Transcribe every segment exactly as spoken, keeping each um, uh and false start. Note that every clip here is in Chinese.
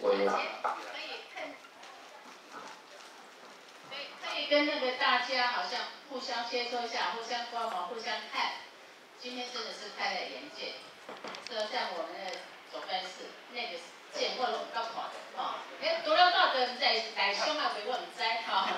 规划。 可以看，可以可以跟那个大家好像互相接触一下，互相观摩，互相看。今天真的是开了眼界。这像我们的总干事那个见我拢唔敢看的吼，哎，除了到的在台上啊，我唔知哈。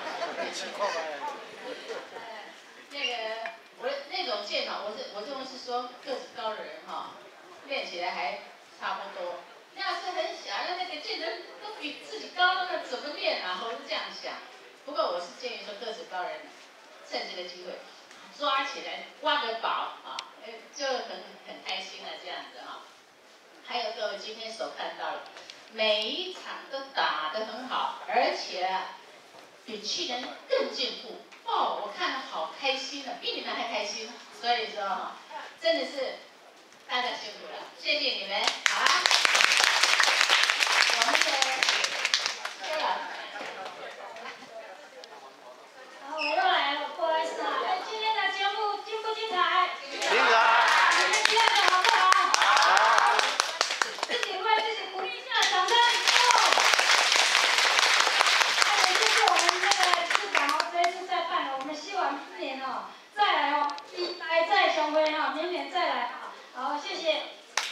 那个我那种剑哈，我是我这种是说个子高的人哈，练起来还差不多。要是很小，要那个剑人都比自己高，那怎么练啊？我是这样想。不过我是建议说，个子高人趁这个机会抓起来挖个宝啊，就很很开心了这样子哈。还有各位今天所看到的，每一场都打得很好，而且比去年更进步。哦，我看了好开心了，比你们还开心。所以说哈，真的是大家辛苦了，谢谢你们，好啊。我们的薛老师， 好，我又来了，不好意思啊。哎，今天的节目精不精彩？ 精彩。 你们期待的好不好？好。自己为自己鼓励一下，掌声。还有就是我们那个市长哦，这一次再办了，我们希望明年哦再来哦，一来再雄辉哈，明年再来啊。好，谢谢。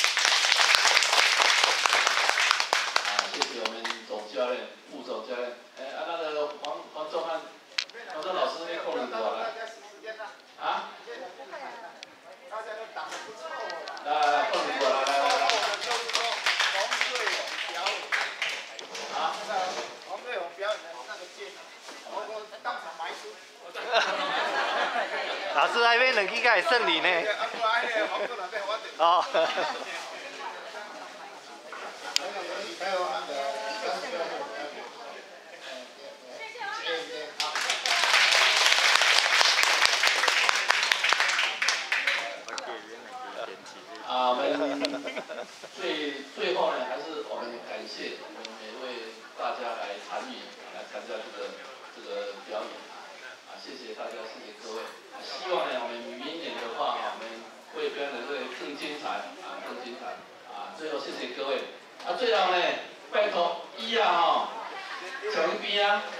谢谢我们总教练、副总教练，哎啊那个黄黄仲汉、黄仲老师那控制过来。啊？ 大家都打得不错了。 来来来，控制过来，来来来。 就是说黄队友表演。 啊？ 黄队友表演的那个剑，我我当场埋伏。 老师那边两支该会胜利呢。哦。 还有那个。 啊，我们最最后呢，还是我们感谢我们每位大家来参与，来参加这个这个表演啊，谢谢大家，谢谢各位。啊、希望呢，我们明年的话，我们会表演的会更精彩啊，更精彩啊。最后谢谢各位。啊，最后呢，拜托一啊哈，小一边啊。